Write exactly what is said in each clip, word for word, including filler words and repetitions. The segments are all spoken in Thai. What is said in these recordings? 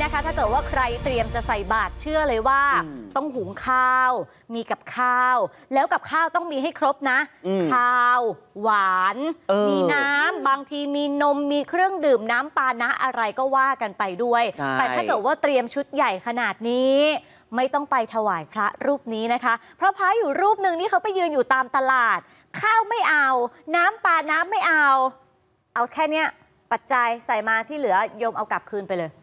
นะคะถ้าเกิดว่าใครเตรียมจะใส่บาตรเชื่อเลยว่าต้องหุงข้าวมีกับข้าวแล้วกับข้าวต้องมีให้ครบนะข้าวหวานมีน้ำบางทีมีนมมีเครื่องดื่มน้ำปานะอะไรก็ว่ากันไปด้วยแต่ถ้าเกิดว่าเตรียมชุดใหญ่ขนาดนี้ไม่ต้องไปถวายพระรูปนี้นะคะเพราะพระอยู่รูปหนึ่งนี่เขาไปยืนอยู่ตามตลาดข้าวไม่เอาน้ำปาน้ำไม่เอาเอาแค่เนี้ยปัจจัยใส่มาที่เหลือโยมเอากลับคืนไปเลย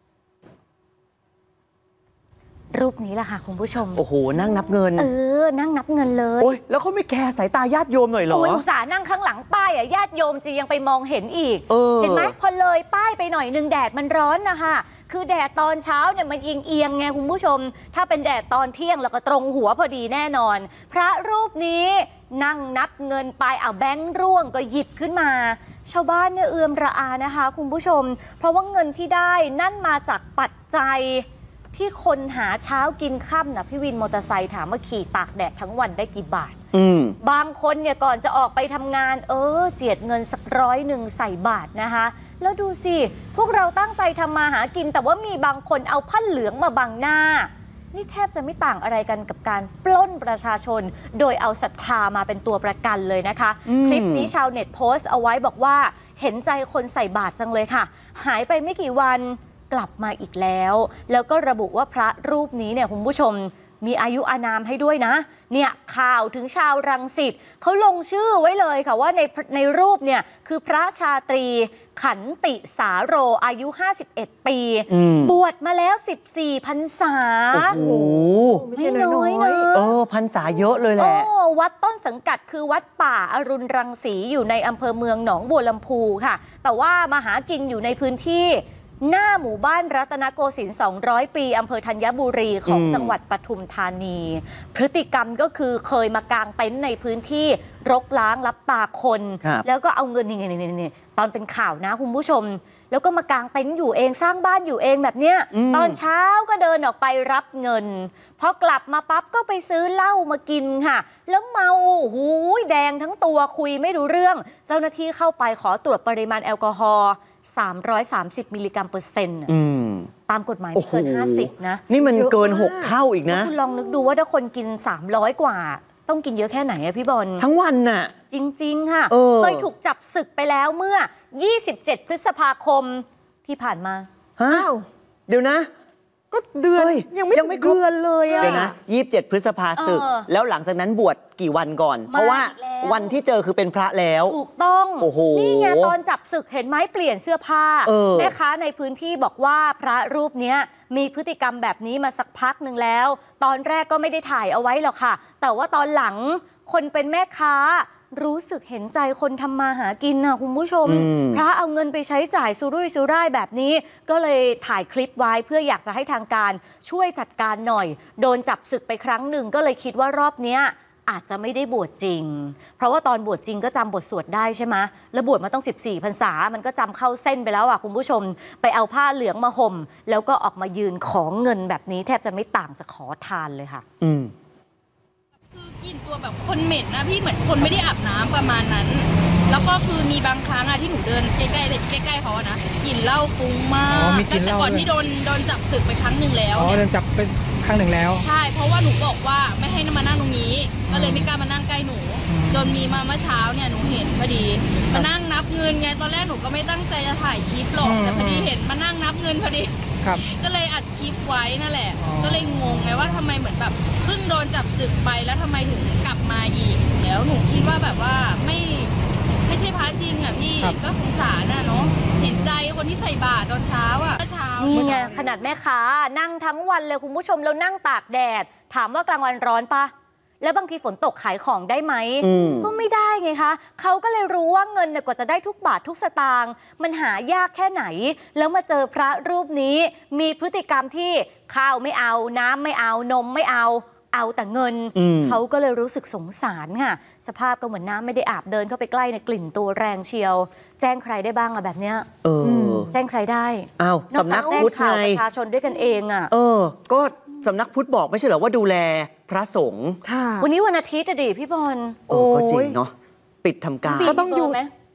รูปนี้แหละค่ะคุณผู้ชมโอ้โหนั่งนับเงินเออนั่งนับเงินเลยโอ้ยแล้วเขาไม่แคร์สายตาญาติโยมหน่อยเหรอโอ้ยอุตส่าห์นั่งข้างหลังป้ายอ่ะญาติโยมจะยังไปมองเห็นอีกเออเห็นไหมพอเลยป้ายไปหน่อยนึงแดดมันร้อนนะคะคือแดดตอนเช้าเนี่ยมันเอียงเอียงไงคุณผู้ชมถ้าเป็นแดดตอนเที่ยงแล้วก็ตรงหัวพอดีแน่นอนพระรูปนี้นั่งนับเงินไปเอาแบงค์ร่วงก็หยิบขึ้นมาชาวบ้านเนี่ยเอือมระอานะคะคุณผู้ชมเพราะว่าเงินที่ได้นั่นมาจากปัจจัยที่คนหาเช้ากินค่ำนะพี่วินมอเตอร์ไซค์ถามว่าขี่ตากแดดทั้งวันได้กี่บาทบางคนเนี่ยก่อนจะออกไปทำงานเออเจียดเงินสักร้อยหนึ่งใส่บาทนะคะแล้วดูสิพวกเราตั้งใจทำมาหากินแต่ว่ามีบางคนเอาผ้าเหลืองมาบังหน้านี่แทบจะไม่ต่างอะไรกันกับการปล้นประชาชนโดยเอาศรัทธามาเป็นตัวประกันเลยนะคะคลิปนี้ชาวเน็ตโพสต์เอาไว้บอกว่าเห็นใจคนใส่บาตรจังเลยค่ะหายไปไม่กี่วันกลับมาอีกแล้วแล้วก็ระบุว่าพระรูปนี้เนี่ยคุณผู้ชมมีอายุอานามให้ด้วยนะเนี่ยข่าวถึงชาวรังสิตเขาลงชื่อไว้เลยค่ะว่าในในรูปเนี่ยคือพระชาตรีขันติสาโรอายุห้าสิบเอ็ดปีบวชมาแล้วสิบสี่พรรษาโอ้โหไม่ใช่น้อยนะเออพรรษาเยอะเลยแหละวัดต้นสังกัดคือวัดป่าอรุณรังสีอยู่ในอำเภอเมืองหนองบัวลำพูค่ะแต่ว่ามาหากินอยู่ในพื้นที่หน้าหมู่บ้านรัตนโกสินทร์สองร้อยปีอำเภอธัญบุรีของจังหวัดปทุมธานีพฤติกรรมก็คือเคยมากางเต็นท์ในพื้นที่รกล้างรับตาคนแล้วก็เอาเงินนี่ๆๆตอนเป็นข่าวนะคุณผู้ชมแล้วก็มากางเต็นท์อยู่เองสร้างบ้านอยู่เองแบบเนี้ยตอนเช้าก็เดินออกไปรับเงินพอกลับมาปั๊บก็ไปซื้อเหล้ามากินค่ะแล้วเมาหูยแดงทั้งตัวคุยไม่รู้เรื่องเจ้าหน้าที่เข้าไปขอตรวจปริมาณแอลกอฮอล์สามร้อยสามสิบมิลลิกรัมเปอร์เซ็นต์ตามกฎหมายเกินห้าสิบนะนี่มันเกินหกเท่าอีกนะคุณลองนึกดูว่าถ้าคนกินสามร้อยกว่าต้องกินเยอะแค่ไหนอะพี่บอลทั้งวันน่ะจริงๆค่ะเคยถูกจับศึกไปแล้วเมื่อยี่สิบเจ็ดพฤษภาคมที่ผ่านมาอ้าวเดี๋ยวนะก็เดือนยังไม่ยังไม่เดือนเลยอะเดี๋ยวนะยี่สิบเจ็ดพฤษภาศึกแล้วหลังจากนั้นบวชกี่วันก่อนเพราะว่าวันที่เจอคือเป็นพระแล้วถูกต้องโอ้โหนี่ไงตอนจับศึกเห็นไหมเปลี่ยนเสื้อผ้าแม่ค้าในพื้นที่บอกว่าพระรูปนี้มีพฤติกรรมแบบนี้มาสักพักหนึ่งแล้วตอนแรกก็ไม่ได้ถ่ายเอาไว้หรอกค่ะแต่ว่าตอนหลังคนเป็นแม่ค้ารู้สึกเห็นใจคนทำมาหากินนะคุณผู้ชมพระเอาเงินไปใช้จ่ายสุรุ่ยสุร่ายแบบนี้ก็เลยถ่ายคลิปไว้เพื่ออยากจะให้ทางการช่วยจัดการหน่อยโดนจับศึกไปครั้งหนึ่งก็เลยคิดว่ารอบนี้อาจจะไม่ได้บวชจริงเพราะว่าตอนบวชจริงก็จำบทสวดได้ใช่ไหมแล้วบวชมาต้องสิบสี่พรรษามันก็จำเข้าเส้นไปแล้วอ่ะคุณผู้ชมไปเอาผ้าเหลืองมาห่มแล้วก็ออกมายืนขอเงินแบบนี้แทบจะไม่ต่างจากขอทานเลยค่ะอืมคือกลิ่นตัวแบบคนเหม็นนะพี่เหมือนคนไม่ได้อาบน้ำประมาณนั้นแล้วก็คือมีบางครั้งอะที่หนูเดินใกล้ๆใกล้ๆเขาอะนะกลิ่นเหล้าฟุ้งมากแต่ก่อนที่โดนโดนจับศึกไปครั้งหนึ่งแล้วอ๋อโดนจับไปครั้งหนึ่งแล้วใช่เพราะว่าหนูบอกว่าไม่ให้มานั่งตรงนี้ก็เลยไม่กล้ามานั่งใกล้หนูจนมีมาเมื่อเช้าเนี่ยหนูเห็นพอดีมานั่งนับเงินไงตอนแรกหนูก็ไม่ตั้งใจจะถ่ายคลิปหรอกแต่พอดีเห็นมานั่งนับเงินพอดีก็เลยอัดคลิปไว้นั่นแหละก็เลยงงไงว่าทำไมเหมือนแบบเพิ่งโดนจับศึกไปแล้วทำไมถึงกลับมาอีกแล้วหนูคิดว่าแบบว่าไม่ไม่ใช่พระจริงอ่ะพี่ก็สงสารน่ะเนาะเห็นใจคนที่ใส่บาตรตอนเช้าอ่ะเช้านี่ไงขนาดแม่ค้านั่งทั้งวันเลยคุณผู้ชมแล้วนั่งตากแดดถามว่ากลางวันร้อนปะแล้วบางทีฝนตกขายของได้ไหมก็ไม่ได้ไงคะเขาก็เลยรู้ว่าเงินเนี่ยกว่าจะได้ทุกบาททุกสตางค์มันหายากแค่ไหนแล้วมาเจอพระรูปนี้มีพฤติกรรมที่ข้าวไม่เอาน้ำไม่เอานมไม่เอาเอาแต่เงินเขาก็เลยรู้สึกสงสารค่ะสภาพก็เหมือนน้ำไม่ได้อาบเดินเข้าไปใกล้ในกลิ่นตัวแรงเชียวแจ้งใครได้บ้างอะแบบเนี้ยเออแจ้งใครได้อ้าวสำนักพุทธไงประชาชนด้วยกันเองอะเออก็สำนักพุทธบอกไม่ใช่เหรอว่าดูแลพระสงฆ์วันนี้วันอาทิตย์ดิพี่บอลโอ้ก็จริงเนาะปิดทำการก็ต้องอยู่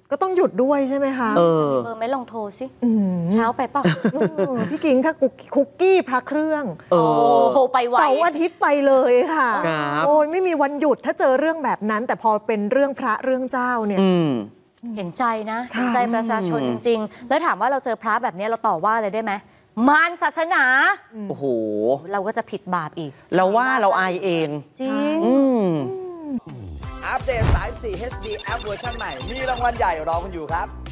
ก็ต้องหยุดด้วยใช่ไหมคะเออเออไม่ลองโทรสิอืมเช้าไปเปล่าเออพี่กิ๊งถ้ากุกคุกกี้พระเครื่องเออโทรไปไวเสาร์อาทิตย์ไปเลยค่ะครับโอ้ยไม่มีวันหยุดถ้าเจอเรื่องแบบนั้น แต่พอเป็นเรื่องพระเรื่องเจ้าเนี่ยอืมเห็นใจนะค่ะเห็นใจประชาชนจริง ๆ แล้วถามว่าเราเจอพระแบบนี้เราต่อว่าอะไรได้ไหมมารศาสนาโอ้โหเราก็จะผิดบาปอีกเราว่าเราอายเองจริงอืมอัปเดตสาย สี่ เอช ดี แอปเวอร์ชันใหม่ มีรางวัลใหญ่รอคุณอยู่ครับ